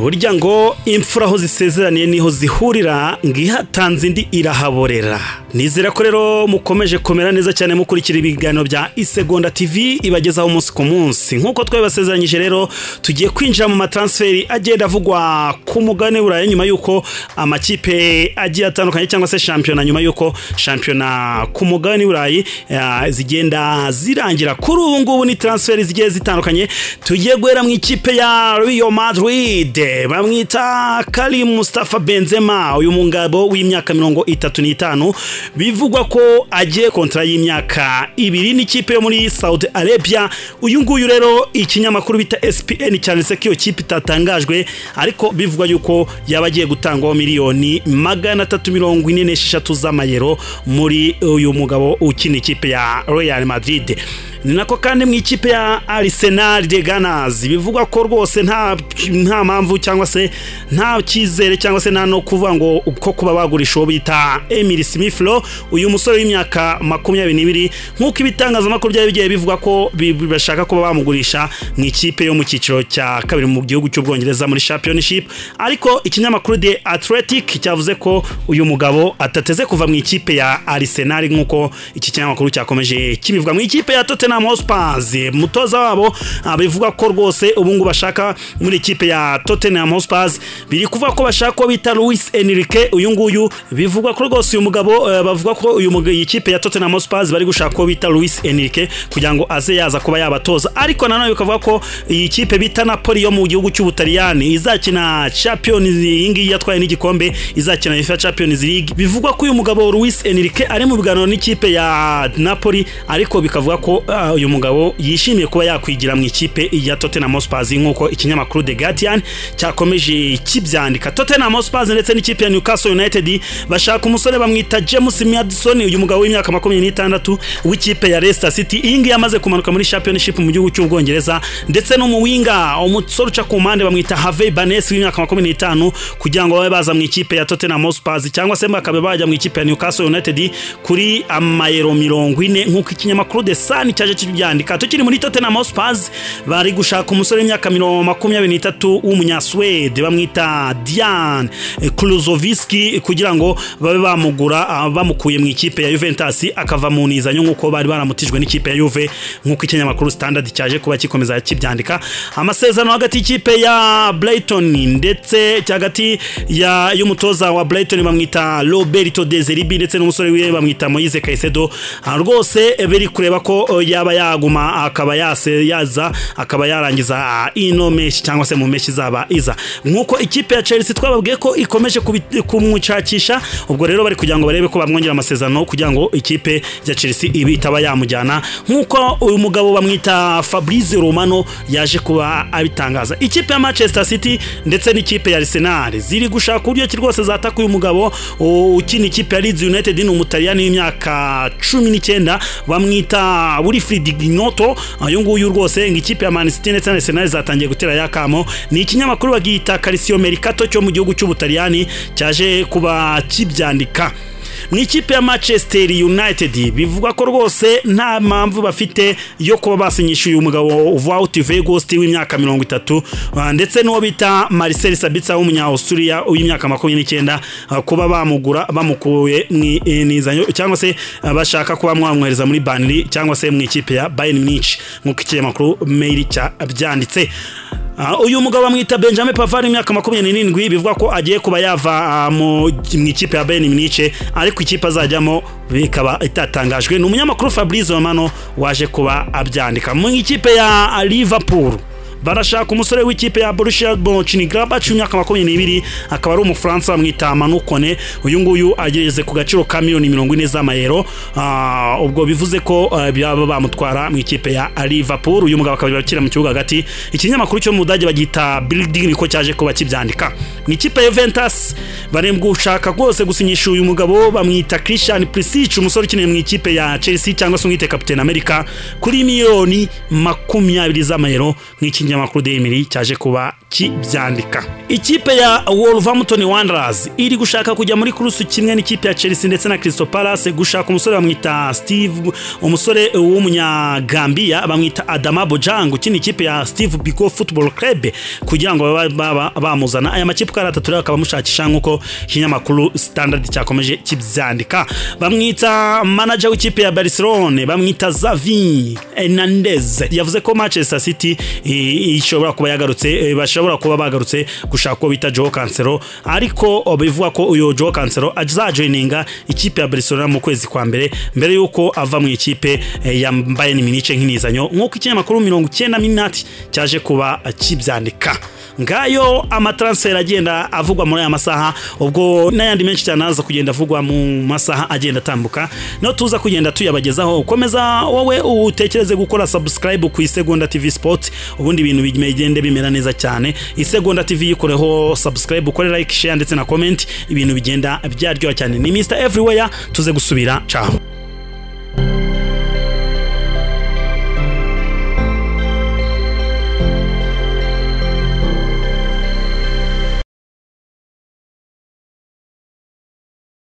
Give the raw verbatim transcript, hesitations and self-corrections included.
burya ngo imfura aho zisezeraniye niho zihurira ngihatanze indi irahaborera. Nizera ko rero mukomeje komera neza cyane mukurikira ibiganiro bya Isegonda T V ibagezaho umunsi ku munsi. Nkuko twabasezeranyije rero tugiye kwinjira mu matransferi agenda avugwa ku mugane burayi nyuma yuko amakipe agiye atandukanye cyangwa se championnat nyuma yuko championnat ku mugane burayi uh, zigenda zirangira. Kuri ubu ngubu ni transferi zigiye zitandukanye. Tugiye guhera mu ikipe ya Real Madrid bamwita Karim Mustafa Benzema, uyu mungabo w'imyaka mirongo itatu n'itanu bivugwa ko agiye kontra y'imyaka ibiri n'ikipe yo muri Saudi Arabia. Uyu nguyu rero ikinyamakuru bita S P N cyanditse ko iyo kipe itatangajwe, ariko bivugwa yuko yabagiye gutangwa miliyoni magana atatu mirongo ine n'esheshatu z'amayero muri uyu mugabo ukina ikipe ya Real Madrid. Ninako kandi mu ikipe ya Arsenal de Gunners bivugwa ko rwose nta nta mpamvu cyangwa se nta cyizere cyangwa se nta no kuvuga ngo uko kuba bagurisha uwo bita Emile Smith Rowe, uyu musore w'imyaka makumyabiri n'ibiri nkuko ibitangaza makuru byaje bigiye bivugwa ko bashaka kuba bamugurisha mu ikipe yo mu cyiciro cya kabiri mu gihugu cy'Ubwongereza muri Championship. Ariko ikinyamakuru The Athletic cyavuze ko uyu mugabo atateze kuva mu ikipe ya Arsenal nkuko iki kinyamakuru cyakomeje kibivuga. Mu ikipe ya Tottenham Hotspur mutoza wabo abivuga ko rwose ubungu bashaka muri ikipe ya Tottenham Hotspur biri kuvuga ko bashaka ko bita Luis Enrique. Uyu nguyu bivugwa ko rwose uyu mugabo uh, bavuga ko uyu mugabo ikipe ya Tottenham Hotspur bari gushaka ko bita Luis Enrique kugira ngo aze yaza kuba yabatoza. Ariko nanone bikavuga ko iyi kipe bita Napoli yo mu gihugu cy'Ubutaliyani izakina Champions League yatwaye n'igikombe, izakina UEFA Champions League. Bivugwa ko uyu mugabo Luis Enrique ari mu biganiro n'ikipe ya Napoli, ariko bikavuga ko uh, uyu mugabo yishimiye kuba yakwigira mu ikipe ya Tottenham Hotspur nkuko ikinyamakuru The Guardian cyakomeje kibyandika. Tottenham Hotspur ndetse n'ikipe ya Newcastle United bashaka umusore bamwita James Maddison, uyu mugabo w'imyaka makumyabiri n'itandatu w'ikipe ya Leicester City. Ingi yamaze kumanuka muri Championship mu gihugu cy'Ubwongereza, ndetse no mu winga umusore uca ku mpande bamwita Harvey Barnes w'imyaka makumyabiri n'itanu kugira ngo babe baza mu ikipe ya Tottenham Hotspur cyangwa se bakabe bajya mu ikipe ya Newcastle United kuri amayero mirongo ine nkuko ikinyamakuru The Sun cyaje kibyandika. Tukiri muri Tottenham Hotspur bari gushaka umusore w'imyaka makumyabiri n'itatu w'umunyaswede bamwita Dian Kluzovski kugira ngo babe bamugura bamukuye mu ikipe ya Juventus akava mu nizanyo nkuko bari baramutijwe n'ikipe ya Juve nkuko ikinyamakuru Standard cyaje kuba kikomeza kibyandika. Amasezerano hagati y'ikipe ya Brighton ndetse cyagati ya y'umutoza wa Brighton bamwita Roberto De Zerbi ndetse n'umusore wiwe bamwita Moise Caicedo rwose biri kureba ko yaba yaguma akaba yase yaza akaba yarangiza ino meshi cyangwa se mu meshi zaba iza nkuko ikipe ya Chelsea twababwiye ko ikomeje kumucakisha. Ubwo rero bari kugira ngo barebe ko bamwongera amasezerano kugira ngo ikipe ya Chelsea ibi itaba yamujyana nkuko uyu mugabo bamwita Fabrizio Romano yaje kuba abitangaza. Ikipe ya Manchester City ndetse n'ikipe ya Arsenal ziri gushaka uburyo ki rwose zataka uyu mugabo ukina ikipe ya Leeds United ni umutaliyani w'imyaka cumi n'icyenda bamwita Wilfried Gnonto. Uyu nguyu rwose ngikipe ya Man City ndetse na Arsenal zatangiye gutera yakamo. Ni ikinyamakuru bagita Calcio Mercato cyo mu gihugu cy'Ubutaliyani cyaje kuba kibyandika. Mu ikipe ya Manchester United bivugwa ko rwose nta mpamvu bafite yo kuba basinyisha uyu mugabo Wout Weghorst w'imyaka mirongo itatu ndetse n'uwo bita Marcel Sabitzer w'umunya-Austria w'imyaka makumyabiri n'icyenda kuba bamugura bamukuye nizanyo cyangwa se bashaka kuba mwamwohereza muri Burnley cyangwa se mu ikipe ya Bayern Munich nkuko ikinyamakuru Mail cya byanditse. Uh, uyu mugabo bamwita Benjamin Pavard imyaka makumyabiri n'irindwi bivugwa ko agiye kuba yava uh, mu ikipe ya Bayern Munich, ariko ikipe azajyamo bikaba itatangajwe. Ni umunyamakuru Fabrizio Romano waje kuba abyandika. Mu ikipe ya Liverpool barashaka umusore w'ikipe ya Borussia Mönchengladbach imyaka makumyabiri n'ibiri akaba ari umufaransa bamwita Manu Kone. Uyu nguyu ageze ku gaciro ka miliyoni mirongo ine z'amayero. Uh, ubwo bivuze ko uh, byaba bamutwara mu ikipe ya Liverpool. Uyu mugabo akaba bakira mu kibuga hagati. Ikinyamakuru cyo mu Budage bagita Building niko cyaje kuba kibyandika. Mu ikipe ya Juventus barembwa ushaka rwose gusinyisha uyu mugabo bamwita Christian Pulisic umusore ukineye mu ikipe ya Chelsea cyangwa se mwite Captain America kuri miliyoni makumyabiri z'amayero nk'ikinyamakuru Daily Mail cyaje kuba kibyandika. Ikipe ya Wolverhampton Wanderers iri gushaka kujya muri kurusu kimwe n'ikipe ya Chelsea ndetse na Crystal Palace gushaka umusore bamwita Steve, umusore w'umunyagambia bamwita Adama Bojang ukina ikipe ya Steve Biko Football Club kugira ngo bamuzana. Aya makipe karatatu rero akaba mushakisha nkuko kinyamakuru Standard cyakomeje kibyandika. Bamwita manager w'ikipe ya Barcelona bamwita Xavi Hernandez yavuze ko Manchester City ishobora kuba yagarutse, bashobora kuba bagarutse gushaka ko bita Joao Cancelo, ariko bivuga ko uyo Joao Cancelo azajoininga ikipe ya Barcelona mu kwezi kwa mbere mbere yuko ava mu ikipe ya Bayern Munich nk'inizanyo nkuko ikinyamakuru mirongo icyenda minati cyaje kuba kibyandika. Ngayo amatransfer agenda avugwa muri aya masaha, ubwo n'ayandi menshi cyane aza kugenda avugwa mu masaha agenda tambuka no tuza kugenda tuyabagezaho. Ukomeza wowe utekereze gukora subscribe ku Isegonda T V Sport, ubundi ibintu bigende bimera neza cyane. Isegonda T V ikoreho subscribe, ukore like, share ndetse na comment, ibintu bigenda byaryoha cyane. Ni Mister Everywhere, tuze gusubira. Ciao.